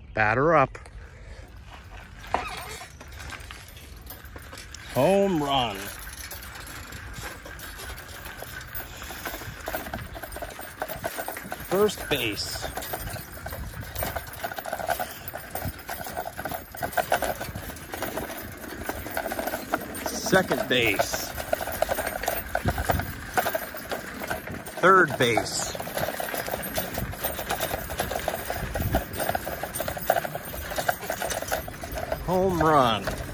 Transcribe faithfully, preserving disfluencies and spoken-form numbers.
Batter up. Home run. First base. Second base. Third base. Home run.